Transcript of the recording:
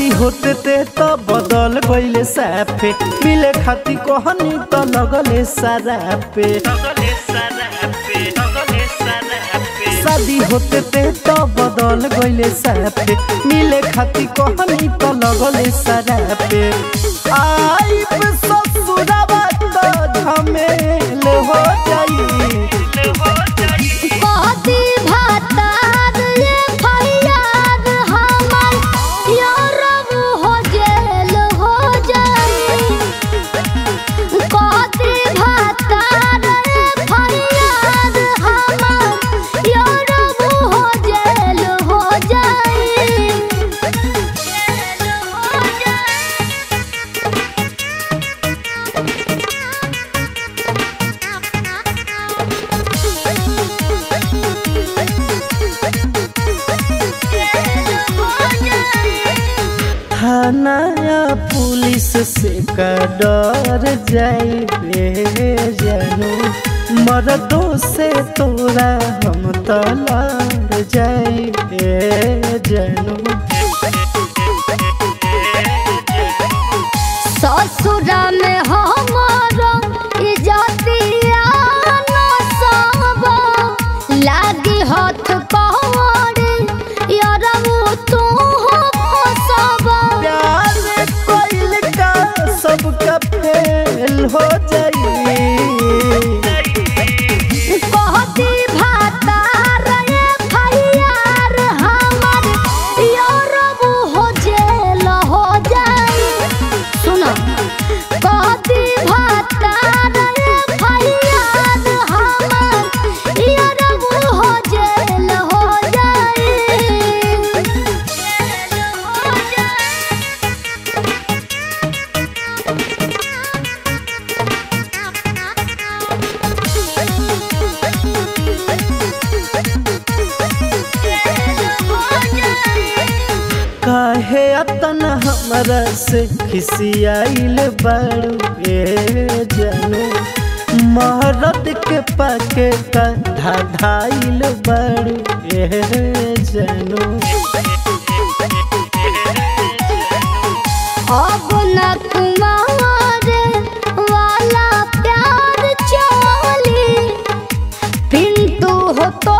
शादी होते ते तो बदल गईले साफे मिले खाती कहनी तो लगले सरापे शादी होते ते तो बदल गईले साफे मिले खाती कहनी तो लगले सरापे आई ससुराबा तो झमेल हो जाई थाना पुलिस से का डर जाइबे जानू मर्दों से तोरा हम तलार जाइबे जानू ससुरा में हमारा इज्जतिया न सबा लागी हाथ कवड़े यार वो तू सबका फेल हो जाई कहती भाता रे फैयार हमर यारबू हो जेल हो जाई सुना कहती भाता रे फैयार हमर यारबू हो जेल हो जाई काहे अतन हमरा से खिसियाइल बाड़ू जानू महरत के पाके का ढाढाइल बाड़ू जानू अब न कुमार वाला प्यार चली पिंटू हो तो